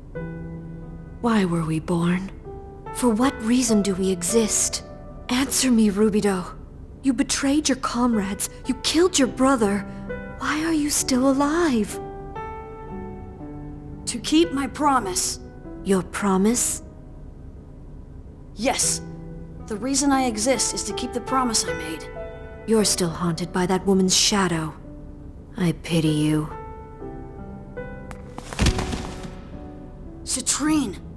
Why were we born? For what reason do we exist? Answer me, Rubedo. You betrayed your comrades. You killed your brother. Why are you still alive? To keep my promise. Your promise? Yes. The reason I exist is to keep the promise I made. You're still haunted by that woman's shadow. I pity you. Citrine!